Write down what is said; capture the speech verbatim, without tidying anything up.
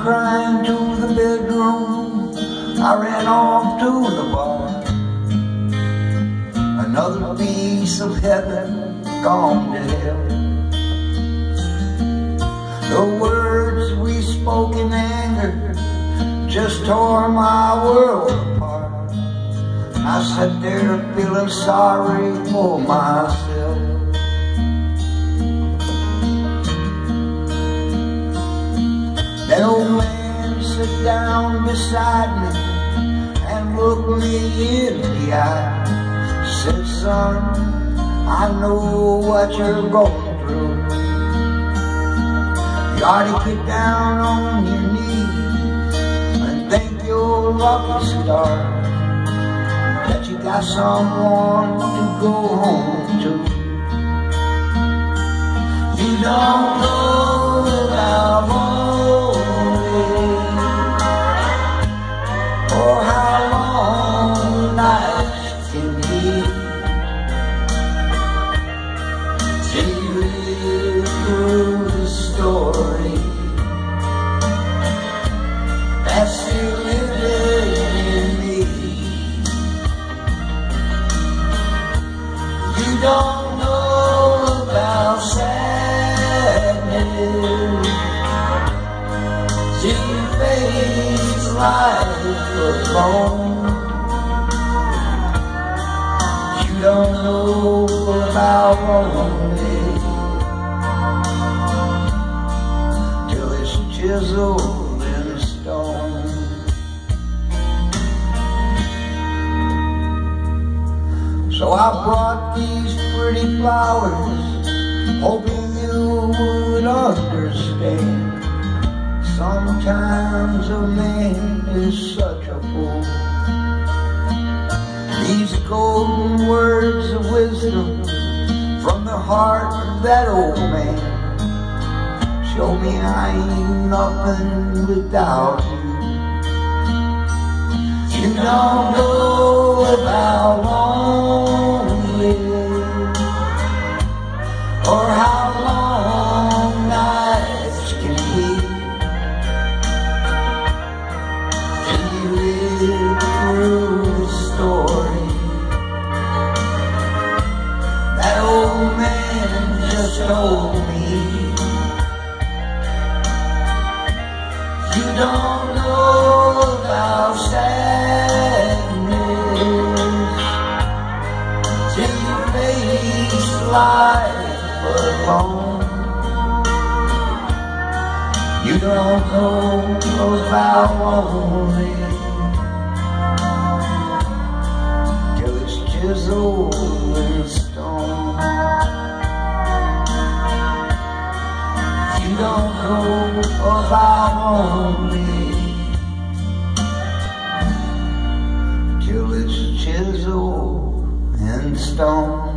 crying to the bedroom, I ran off to the bar. Another piece of heaven gone to hell. The words we spoke in anger just tore my world apart. I sat there feeling sorry for myself. That old man sat down beside me and looked me in the eye. Said, son, I know what you're going through. You ought to get down on your knees and thank your lucky stars that you got someone to go home to. You don't know about lonely or how long nights can be till you live through the story that's still living in me. You don't know about sadness till you face life alone. You don't know about lonely till it's chiseled in stone. So I brought these pretty flowers, hoping you would understand. Sometimes a man is such a fool. These golden words of wisdom from the heart of that old man show me I ain't nothing without you. You don't know about lonely or how long nights can be till you live through the story that old man just told me. You don't know about sadness till you face life alone. You don't know about lonely till it's chiseled in stone. You don't know about lonely till it's chiseled in stone.